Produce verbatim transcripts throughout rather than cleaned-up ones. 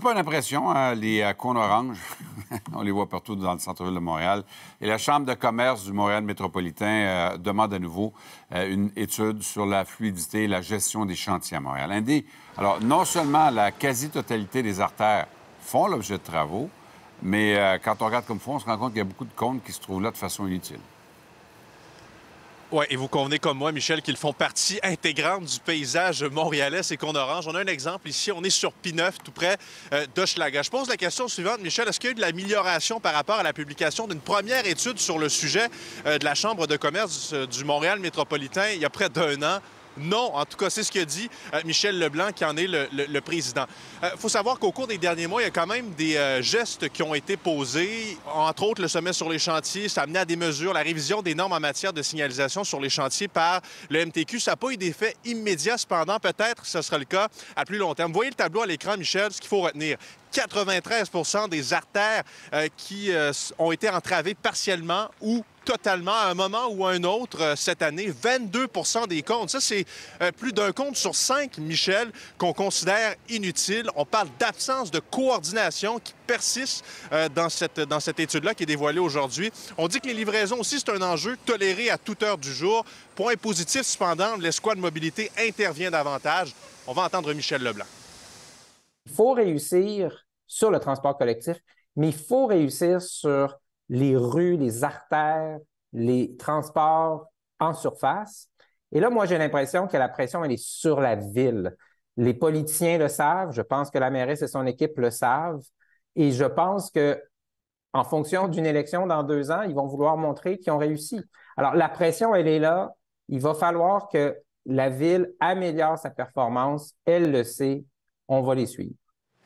bonne impression, hein, les euh, cônes oranges. On les voit partout dans le centre-ville de Montréal. Et la Chambre de commerce du Montréal métropolitain euh, demande à nouveau euh, une étude sur la fluidité et la gestion des chantiers à Montréal. Indy, alors, non seulement la quasi-totalité des artères font l'objet de travaux, mais euh, quand on regarde comme fond, on se rend compte qu'il y a beaucoup de cônes qui se trouvent là de façon inutile. Oui, et vous convenez comme moi, Michel, qu'ils font partie intégrante du paysage montréalais, ces cônes oranges. On a un exemple ici, on est sur P neuf, tout près euh, d'Hochelaga. Je pose la question suivante, Michel, est-ce qu'il y a eu de l'amélioration par rapport à la publication d'une première étude sur le sujet euh, de la Chambre de commerce du, du Montréal métropolitain il y a près d'un an? Non, en tout cas, c'est ce qu'a dit euh, Michel Leblanc, qui en est le, le, le président. Il euh, faut savoir qu'au cours des derniers mois, il y a quand même des euh, gestes qui ont été posés. Entre autres, le sommet sur les chantiers, ça a amené à des mesures, la révision des normes en matière de signalisation sur les chantiers par le M T Q. Ça n'a pas eu d'effet immédiat, cependant, peut-être ce sera le cas à plus long terme. Vous voyez le tableau à l'écran, Michel, ce qu'il faut retenir. quatre-vingt-treize pour cent des artères euh, qui euh, ont été entravées partiellement ou totalement à un moment ou à un autre euh, cette année. vingt-deux pour cent des comptes. Ça, c'est euh, plus d'un compte sur cinq, Michel, qu'on considère inutile. On parle d'absence de coordination qui persiste euh, dans cette, dans cette étude-là qui est dévoilée aujourd'hui. On dit que les livraisons aussi, c'est un enjeu toléré à toute heure du jour. Point positif, cependant, l'escouade mobilité intervient davantage. On va entendre Michel Leblanc. Il faut réussir sur le transport collectif, mais il faut réussir sur les rues, les artères, les transports en surface. Et là, moi, j'ai l'impression que la pression, elle est sur la ville. Les politiciens le savent. Je pense que la mairesse et son équipe le savent. Et je pense que, en fonction d'une élection dans deux ans, ils vont vouloir montrer qu'ils ont réussi. Alors, la pression, elle est là. Il va falloir que la ville améliore sa performance. Elle le sait. On va les suivre.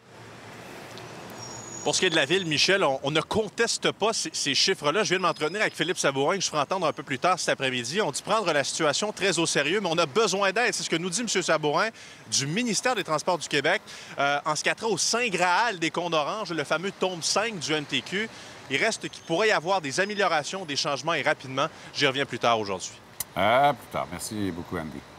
Pour ce qui est de la ville, Michel, on, on ne conteste pas ces, ces chiffres-là. Je viens de m'entretenir avec Philippe Sabourin, que je ferai entendre un peu plus tard cet après-midi. On dit prendre la situation très au sérieux, mais on a besoin d'aide. C'est ce que nous dit M. Sabourin du ministère des Transports du Québec. Euh, en ce qui a trait au Saint Graal des cônes oranges, le fameux tome cinq du M T Q, il reste qu'il pourrait y avoir des améliorations, des changements et rapidement. J'y reviens plus tard aujourd'hui. À plus tard. Merci beaucoup, Andy.